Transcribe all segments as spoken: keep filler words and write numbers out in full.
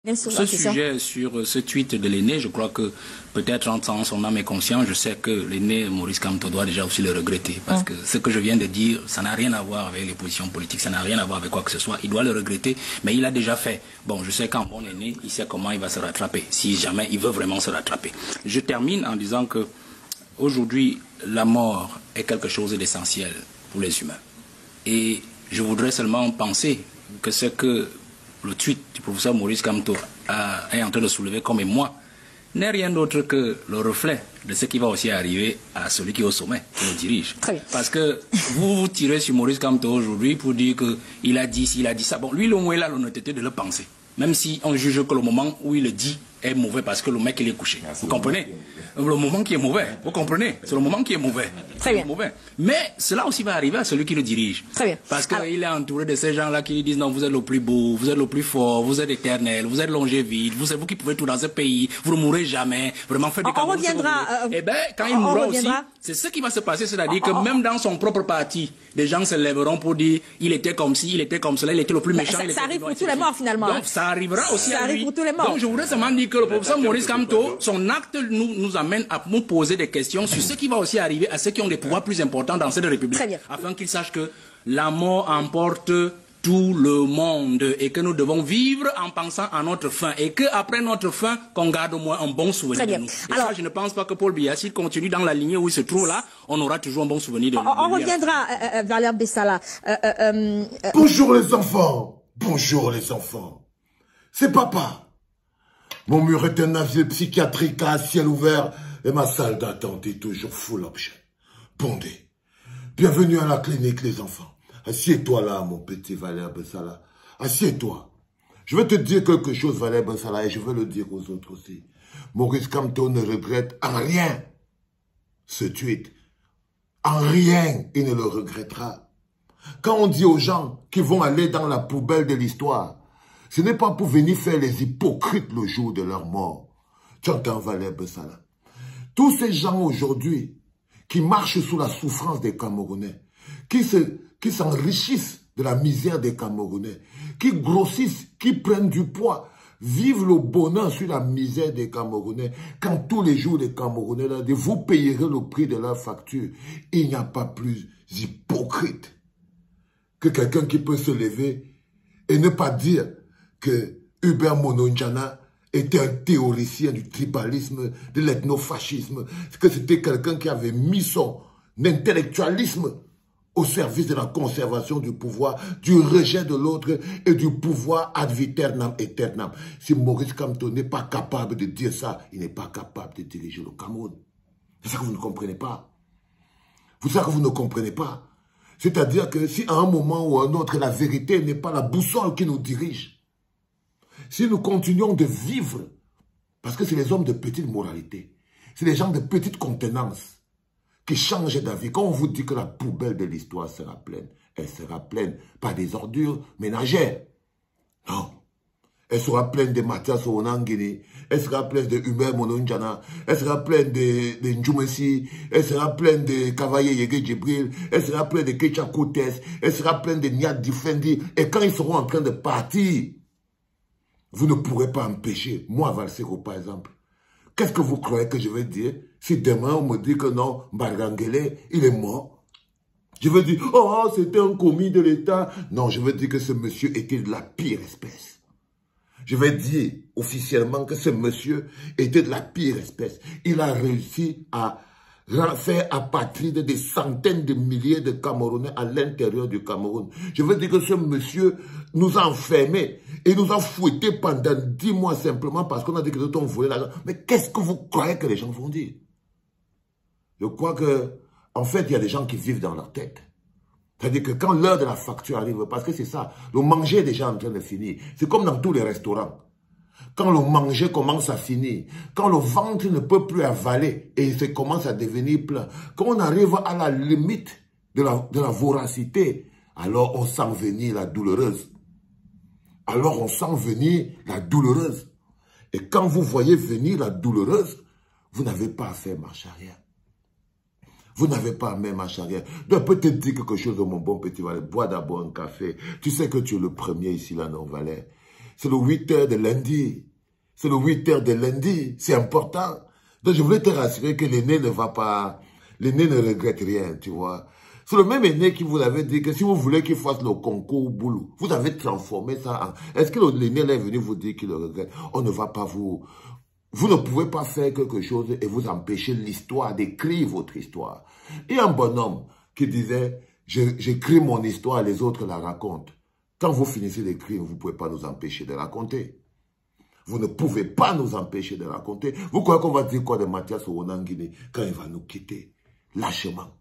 Ce sujet sur ce tweet de l'aîné, je crois que peut-être en son âme et conscience, je sais que l'aîné Maurice Kamto doit déjà aussi le regretter. Parce que ce que je viens de dire, ça n'a rien à voir avec les positions politiques, ça n'a rien à voir avec quoi que ce soit. Il doit le regretter, mais il a déjà fait. Bon, je sais qu'en bon aîné, il sait comment il va se rattraper, si jamais il veut vraiment se rattraper. Je termine en disant que aujourd'hui, la mort est quelque chose d'essentiel pour les humains. Et je voudrais seulement penser que ce que le tweet du professeur Maurice Kamto a, est en train de soulever comme émoi n'est rien d'autre que le reflet de ce qui va aussi arriver à celui qui est au sommet, qui le dirige. Parce que vous vous tirez sur Maurice Kamto aujourd'hui pour dire qu'il a dit ci, il a dit ça. Bon, lui, le moins, il a l'honnêteté de le penser. Même si on juge que le moment où il le dit est mauvais parce que le mec, il est couché. Vous comprenez? Le moment qui est mauvais, vous comprenez? C'est le moment qui est mauvais. Très bien. Mauvais. Mais cela aussi va arriver à celui qui le dirige. Très bien. Parce qu'il est entouré de ces gens-là qui lui disent non, vous êtes le plus beau, vous êtes le plus fort, vous êtes éternel, vous êtes longévide, vous êtes vous qui pouvez tout dans ce pays, vous ne mourrez jamais. Vraiment, faites des On reviendra. Euh, eh bien, quand il mourra aussi, c'est ce qui va se passer, c'est-à-dire que même dans son propre parti, des gens se lèveront pour dire il était comme ci, il était comme cela, il était le plus méchant. Ça, il ça arrive pour tous les morts finalement. Donc ça arrivera aussi ça à arrive lui. Pour tous les morts. Donc je voudrais seulement dire que le professeur Maurice Kamto, son acte nous, nous amène à nous poser des questions sur ce qui va aussi arriver à ceux qui ont des pouvoirs plus importants dans cette République. Très bien. Afin qu'ils sachent que la mort emporte tout le monde et que nous devons vivre en pensant à notre fin et qu'après notre fin, qu'on garde au moins un bon souvenir de nous. Et Alors, ça, je ne pense pas que Paul Biya, s'il continue dans la lignée où il se trouve là, on aura toujours un bon souvenir de nous. On, on reviendra, euh, euh, Valère Bessala. Euh, euh, euh, Bonjour les enfants. Bonjour les enfants. C'est papa. Mon mur est un asile psychiatrique à ciel ouvert et ma salle d'attente est toujours full objet. Bondé. Bienvenue à la clinique les enfants. Assieds-toi là, mon petit Valère Bessala. Assieds-toi. Je vais te dire quelque chose, Valère Bessala, et je vais le dire aux autres aussi. Maurice Kamto ne regrette en rien ce tweet. En rien, il ne le regrettera. Quand on dit aux gens qu'ils vont aller dans la poubelle de l'histoire, ce n'est pas pour venir faire les hypocrites le jour de leur mort. Tu entends, Valère Bessala? Tous ces gens aujourd'hui qui marchent sous la souffrance des Camerounais, qui se, qui s'enrichissent de la misère des Camerounais, qui grossissent, qui prennent du poids, vivent le bonheur sur la misère des Camerounais, quand tous les jours les Camerounais leur disent, vous payerez le prix de leur facture. Il n'y a pas plus hypocrite que quelqu'un qui peut se lever et ne pas dire que Hubert Mononjana était un théoricien du tribalisme, de l'ethnofascisme, que c'était quelqu'un qui avait mis son intellectualisme au service de la conservation du pouvoir, du rejet de l'autre et du pouvoir ad viternam aeternam. Si Maurice Kamto n'est pas capable de dire ça, il n'est pas capable de diriger le Cameroun. C'est ça que vous ne comprenez pas. C'est ça que vous ne comprenez pas. C'est-à-dire que si à un moment ou à un autre, la vérité n'est pas la boussole qui nous dirige, si nous continuons de vivre, parce que c'est les hommes de petite moralité, c'est les gens de petite contenance qui changent d'avis. Quand on vous dit que la poubelle de l'histoire sera pleine, elle sera pleine pas des ordures ménagères. Non. Elle sera pleine de Mathias Onangini, elle sera pleine de Hubert Mononjana, elle sera pleine de, de Njumesi, elle sera pleine de Kavaye Yege Djibril, elle sera pleine de Kecha Koutes, elle sera pleine de Niad Difendi. Et quand ils seront en train de partir, vous ne pourrez pas empêcher, moi Valsero par exemple, qu'est-ce que vous croyez que je vais dire si demain on me dit que non, Mbargangele, il est mort? Je veux dire, oh, c'était un commis de l'État. Non, je veux dire que ce monsieur était de la pire espèce. Je vais dire officiellement que ce monsieur était de la pire espèce. Il a réussi à faire apatride des centaines de milliers de Camerounais à l'intérieur du Cameroun. Je veux dire que ce monsieur nous a enfermés et nous a fouettés pendant dix mois simplement parce qu'on a dit que nous avons volé l'argent. Mais qu'est-ce que vous croyez que les gens vont dire? Je crois que, en fait, il y a des gens qui vivent dans leur tête. C'est-à-dire que quand l'heure de la facture arrive, parce que c'est ça, le manger est déjà en train de finir. C'est comme dans tous les restaurants. Quand le manger commence à finir, quand le ventre ne peut plus avaler et il commence à devenir plein, quand on arrive à la limite de la, de la voracité, alors on sent venir la douloureuse. Alors on sent venir la douloureuse. Et quand vous voyez venir la douloureuse, vous n'avez pas à faire marche arrière. Vous n'avez pas à faire marche arrière. Je peux te dire quelque chose, mon bon petit Valère. Bois d'abord un café. Tu sais que tu es le premier ici, là, non, Valère? C'est le huit heures de lundi. C'est le huit heures de lundi. C'est important. Donc, je voulais te rassurer que l'aîné ne va pas... L'aîné ne regrette rien, tu vois. C'est le même aîné qui vous avait dit que si vous voulez qu'il fasse le concours boulot, vous avez transformé ça en... Est-ce que l'aîné est venu vous dire qu'il le regrette? On ne va pas vous... Vous ne pouvez pas faire quelque chose et vous empêcher l'histoire d'écrire votre histoire. Et un bonhomme qui disait, j'écris mon histoire, les autres la racontent. Quand vous finissez d'écrire, vous ne pouvez pas nous empêcher de raconter. Vous ne pouvez pas nous empêcher de raconter. Vous croyez qu'on va dire quoi de Mathias Ouonangini quand il va nous quitter? Lâchement.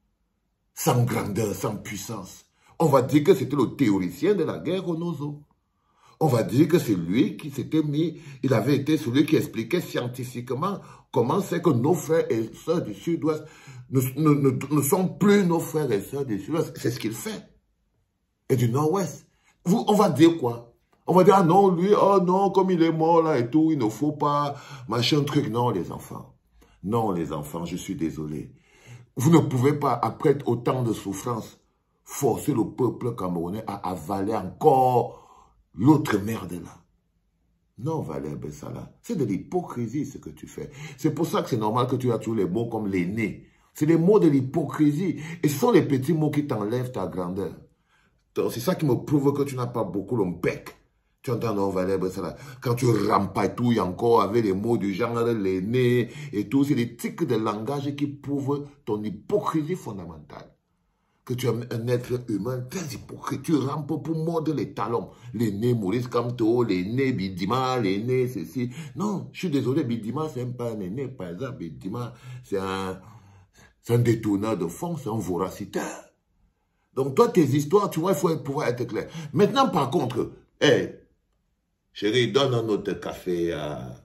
Sans grandeur, sans puissance. On va dire que c'était le théoricien de la guerre au Nozo. On va dire que c'est lui qui s'était mis, il avait été celui qui expliquait scientifiquement comment c'est que nos frères et sœurs du Sud-Ouest ne, ne, ne, ne sont plus nos frères et sœurs du Sud-Ouest. C'est ce qu'il fait. Et du Nord-Ouest. Vous, on va dire quoi? On va dire, ah non, lui, oh non, comme il est mort là et tout, il ne faut pas, machin truc. Non, les enfants. Non, les enfants, je suis désolé. Vous ne pouvez pas, après autant de souffrances, forcer le peuple camerounais à avaler encore l'autre merde là. Non, Valère Bessala, c'est de l'hypocrisie ce que tu fais. C'est pour ça que c'est normal que tu as tous les mots comme l'aîné. C'est les mots de l'hypocrisie. Et ce sont les petits mots qui t'enlèvent ta grandeur. C'est ça qui me prouve que tu n'as pas beaucoup le bec. Tu entends, non, Valère Bessala, quand tu rampatouilles encore avec les mots du genre l'aîné et tout, c'est des tics de langage qui prouvent ton hypocrisie fondamentale. Que tu es un être humain très hypocrite. Tu rampes pour mordre les talons. L'aîné Maurice Kamto, l'aîné Bidima, l'aîné ceci. Non, je suis désolé, Bidima, c'est pas un aîné, par exemple. Bidima, c'est un, un détourneur de fonds, c'est un voraciteur. Donc, toi, tes histoires, tu vois, il faut pouvoir être clair. Maintenant, par contre, hé, hey, chérie, donne un autre café à,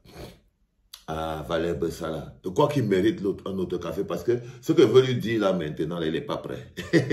à Valère Bessala. De quoi qu'il mérite l'autre, un autre café, parce que ce que veut lui dire là maintenant, il n'est pas prêt.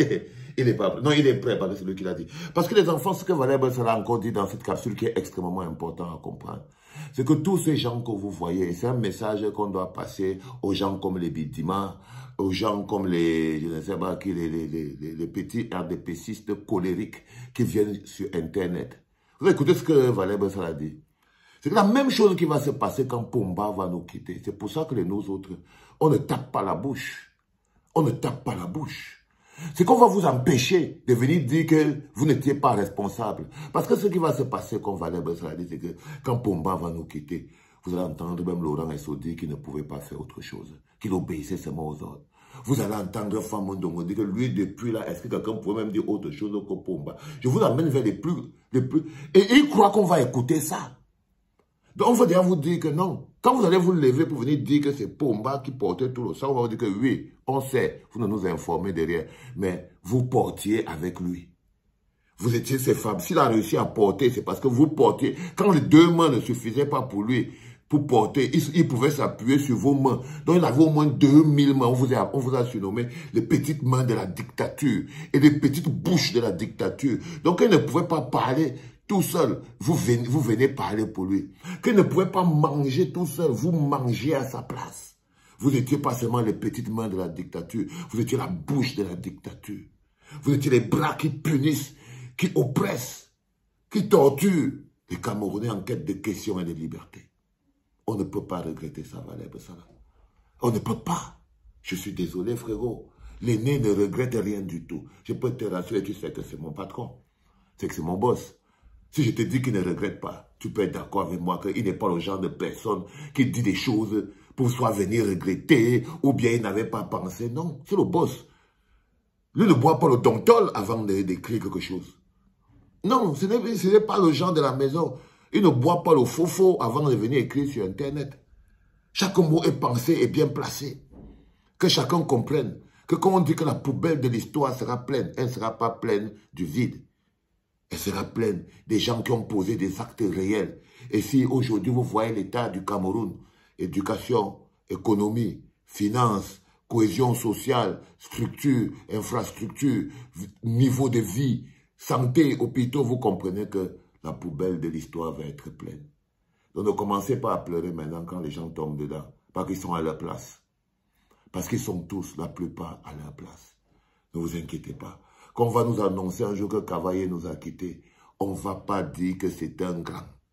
Il n'est pas prêt. Non, il est prêt, parce que c'est lui qui l'a dit. Parce que les enfants, ce que Valère Bessala a encore dit dans cette capsule qui est extrêmement important à comprendre, c'est que tous ces gens que vous voyez, c'est un message qu'on doit passer aux gens comme les Bidima, aux gens comme les, je ne sais pas qui, les, les, les, les petits R D P cistes colériques qui viennent sur Internet. Vous écoutez ce que Valère Bessala a dit. C'est la même chose qui va se passer quand Pomba va nous quitter. C'est pour ça que les nous autres, on ne tape pas la bouche. On ne tape pas la bouche. C'est qu'on va vous empêcher de venir dire que vous n'étiez pas responsable. Parce que ce qui va se passer, comme Valère Bessala a dit, c'est que quand Pomba va nous quitter, vous allez entendre même Laurent Esso dire qu'il ne pouvait pas faire autre chose, qu'il obéissait seulement aux ordres. Vous allez entendre Famon Dongo dire que lui, depuis là, est-ce que quelqu'un pouvait même dire autre chose que Pomba? Je vous amène vers les plus... Les plus... Et il croit qu'on va écouter ça. Donc, on va déjà vous dire que non. Quand vous allez vous lever pour venir dire que c'est Pomba qui portait tout le sang, on va vous dire que oui, on sait, vous ne nous informez de rien, mais vous portiez avec lui. Vous étiez ses femmes. S'il a réussi à porter, c'est parce que vous portiez. Quand les deux mains ne suffisaient pas pour lui, pour porter, il, il pouvait s'appuyer sur vos mains. Donc, il avait au moins deux mille mains. On vous a, on vous a surnommé les petites mains de la dictature et les petites bouches de la dictature. Donc, il ne pouvait pas parler tout seul. Vous venez, vous venez parler pour lui. Qu'il ne pouvait pas manger tout seul. Vous mangez à sa place. Vous n'étiez pas seulement les petites mains de la dictature. Vous étiez la bouche de la dictature. Vous étiez les bras qui punissent, qui oppressent, qui torturent les Camerounais en quête de questions et de liberté. On ne peut pas regretter ça, Valère Bessala. On ne peut pas. Je suis désolé, frérot. L'aîné ne regrette rien du tout. Je peux te rassurer, tu sais que c'est mon patron. C'est que c'est mon boss. Si je te dis qu'il ne regrette pas, tu peux être d'accord avec moi qu'il n'est pas le genre de personne qui dit des choses pour soit venir regretter ou bien il n'avait pas pensé. Non, c'est le boss. Lui ne boit pas le domptol avant d'écrire quelque chose. Non, ce n'est pas le genre de la maison. Il ne boit pas le faux-faux avant de venir écrire sur Internet. Chaque mot est pensé et bien placé. Que chacun comprenne que quand on dit que la poubelle de l'histoire sera pleine, elle ne sera pas pleine du vide. Elle sera pleine des gens qui ont posé des actes réels. Et si aujourd'hui vous voyez l'état du Cameroun, éducation, économie, finances, cohésion sociale, structure, infrastructure, niveau de vie, santé, hôpitaux, vous comprenez que la poubelle de l'histoire va être pleine. Donc ne commencez pas à pleurer maintenant quand les gens tombent dedans, parce qu'ils sont à leur place. Parce qu'ils sont tous, la plupart, à leur place. Ne vous inquiétez pas. Quand on va nous annoncer un jour que Cavaillé nous a quittés, on ne va pas dire que c'est un grand.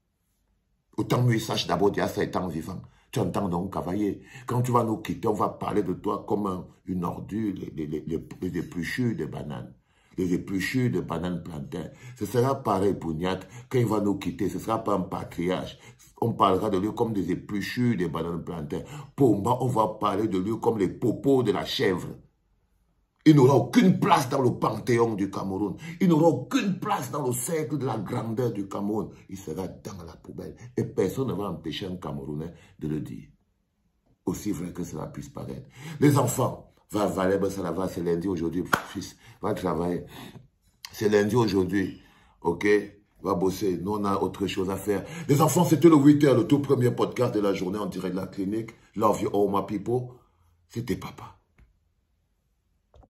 Autant mieux sache d'abord déjà ça étant vivant. Tu entends donc cavalier. Quand tu vas nous quitter, on va parler de toi comme un, une ordure, les, les, les, les épluchures de bananes. Les épluchures de bananes plantains. Ce sera pareil pour Niat. Quand il va nous quitter, ce ne sera pas un patriarche. On parlera de lui comme des épluchures de bananes plantains. Pomba, on va parler de lui comme les popos de la chèvre. Il n'aura aucune place dans le panthéon du Cameroun. Il n'aura aucune place dans le cercle de la grandeur du Cameroun. Il sera dans la poubelle. Et personne ne va empêcher un Camerounais de le dire. Aussi vrai que cela puisse paraître. Les enfants, va Valère Salava, c'est lundi aujourd'hui, fils, va travailler. C'est lundi aujourd'hui, ok? Va bosser. Nous, on a autre chose à faire. Les enfants, c'était le huit heures, le tout premier podcast de la journée en direct de la clinique. Love you all, my people. C'était papa.